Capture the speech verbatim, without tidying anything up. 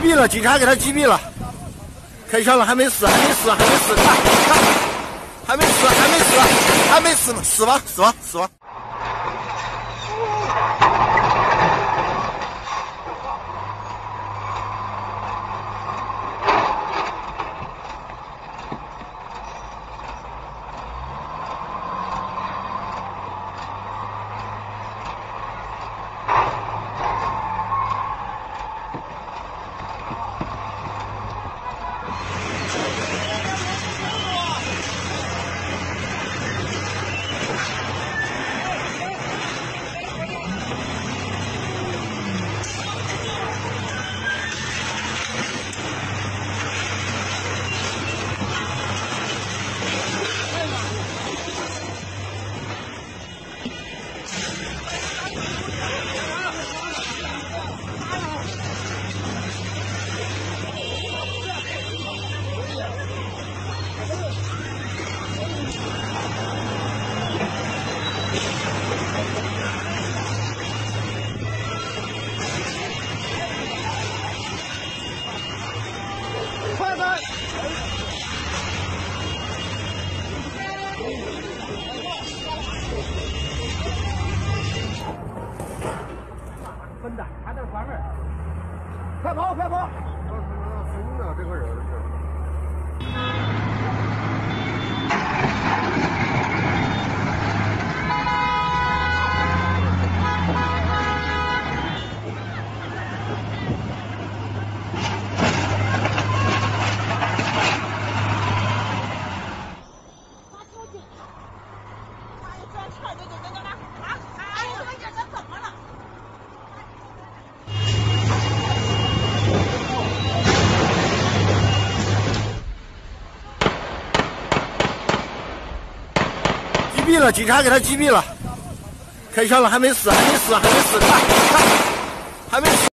毙了，警察给他击毙了，开枪了，还没死，还没死，还没死，看看，还没死，还没死，还没死，死亡，死亡，死亡。 分的，还在前面，快跑，快跑！ 疯了，这个人是。击毙了，警察给他击毙了，开枪了，还没死，还没死，还没死，看看，还没死。